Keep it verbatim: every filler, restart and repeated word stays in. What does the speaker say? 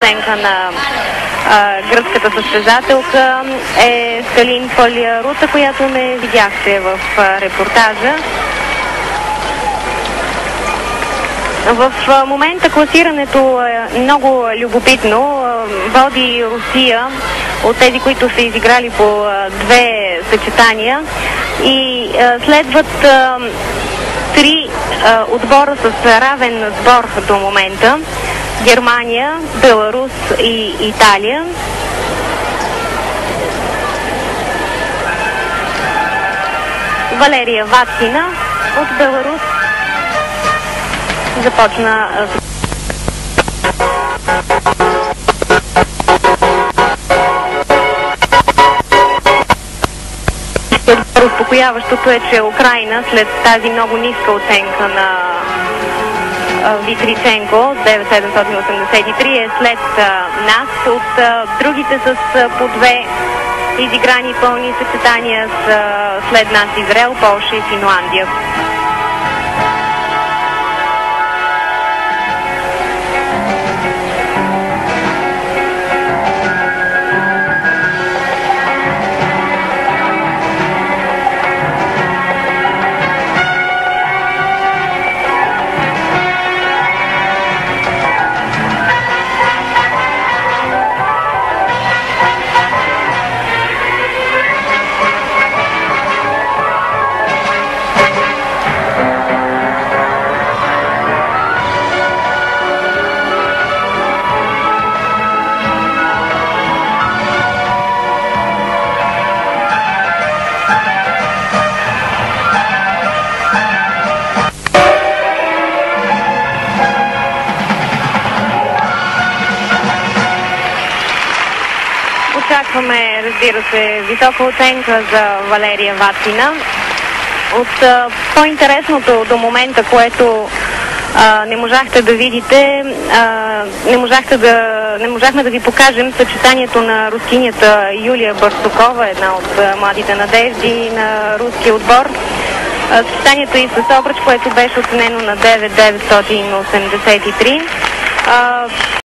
оценка на а, гръцката състезателка е Скалин Палиарута, която не видяхте в а, репортажа. В а, момента класирането е много любопитно. Води Русия от тези, които са изиграли по а, две съчетания, и а, следват а, три а, отбора с равен сбор до момента: Германия, Беларус и Италия. Валерия Ваткина от Беларус започна успокояващото е, че Украйна след тази много ниска оценка на Витриченко девет хиляди седемстотин осемдесет и три е след а, нас. От а, другите с а, по две изиграни пълни съчетания с а, след нас Израел, Полша и Финландия. Очакваме, разбира се, висока оценка за Валерия Ваткина. От а, по-интересното до момента, което а, не можахте да видите, а, не, можахте да, не можахме да ви покажем съчетанието на рускинята Юлия Барсукова, една от а, младите надежди на руския отбор. А, съчетанието и с обръч, което беше оценено на девет хиляди деветстотин осемдесет и три. А,